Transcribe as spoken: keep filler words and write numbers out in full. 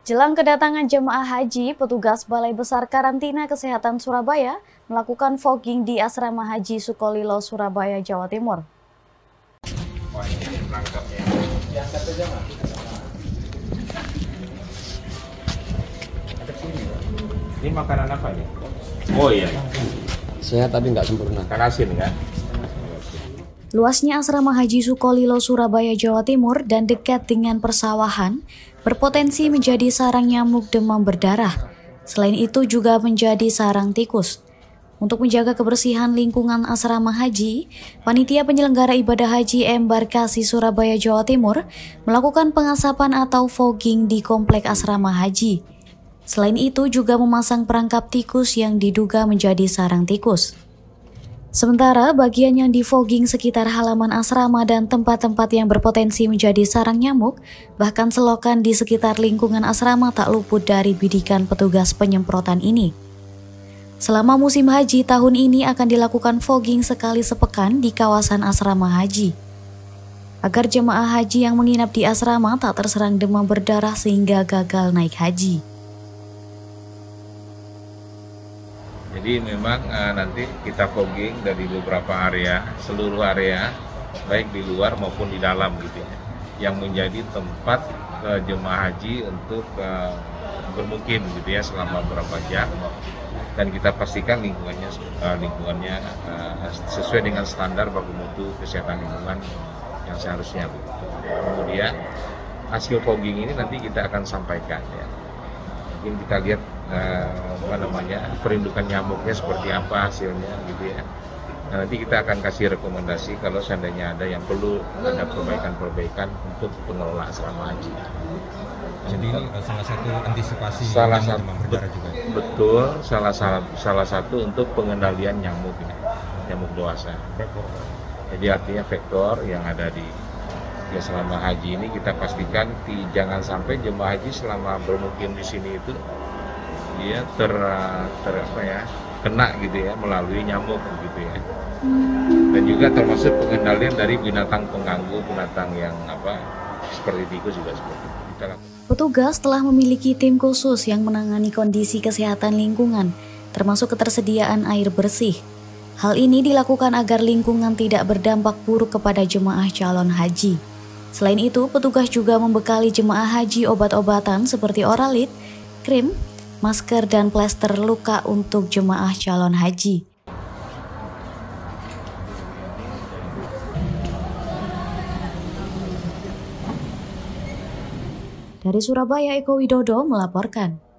Jelang kedatangan jemaah haji, petugas Balai Besar Karantina Kesehatan Surabaya melakukan fogging di Asrama Haji Sukolilo, Surabaya, Jawa Timur. Wah, ini perangkapnya. Diangkat aja nggak? Ada sini. Ini makanan apa nih? Oh iya. Sehat tapi nggak sempurna. Ikan asin kan? Luasnya Asrama Haji Sukolilo, Surabaya, Jawa Timur dan dekat dengan persawahan berpotensi menjadi sarang nyamuk demam berdarah. Selain itu juga menjadi sarang tikus. Untuk menjaga kebersihan lingkungan asrama haji, panitia penyelenggara ibadah haji embarkasi Surabaya, Jawa Timur melakukan pengasapan atau fogging di komplek asrama haji. Selain itu juga memasang perangkap tikus yang diduga menjadi sarang tikus. Sementara bagian yang di-fogging sekitar halaman asrama dan tempat-tempat yang berpotensi menjadi sarang nyamuk, bahkan selokan di sekitar lingkungan asrama tak luput dari bidikan petugas penyemprotan ini. Selama musim haji tahun ini akan dilakukan fogging sekali sepekan di kawasan asrama haji. Agar jemaah haji yang menginap di asrama tak terserang demam berdarah sehingga gagal naik haji. Jadi memang uh, nanti kita fogging dari beberapa area, seluruh area, baik di luar maupun di dalam gitu ya, yang menjadi tempat uh, jemaah haji untuk uh, bermukim gitu ya selama beberapa jam, dan kita pastikan lingkungannya uh, lingkungannya uh, sesuai dengan standar baku mutu kesehatan lingkungan yang seharusnya. Kemudian hasil fogging ini nanti kita akan sampaikan ya. Mungkin kita lihat uh, apa namanya perindukan nyamuknya seperti apa hasilnya gitu ya. Nah, nanti kita akan kasih rekomendasi kalau seandainya ada yang perlu ada perbaikan-perbaikan untuk pengelola asrama haji. Jadi ini salah satu antisipasi salah nyamuk satu demam berdarah juga. Betul, salah salah salah satu untuk pengendalian nyamuk ya, nyamuk dewasa. Jadi artinya vektor yang ada di ya selama haji ini kita pastikan di, jangan sampai jemaah haji selama bermukim di sini itu dia ter, ter apa ya kena gitu ya melalui nyamuk gitu ya, dan juga termasuk pengendalian dari binatang pengganggu, binatang yang apa seperti tikus juga seperti itu. Kita Petugas telah memiliki tim khusus yang menangani kondisi kesehatan lingkungan, termasuk ketersediaan air bersih. Hal ini dilakukan agar lingkungan tidak berdampak buruk kepada jemaah calon haji. Selain itu, petugas juga membekali jemaah haji obat-obatan seperti oralit, krim, masker, dan plester luka untuk jemaah calon haji. Dari Surabaya, Eko Widodo melaporkan.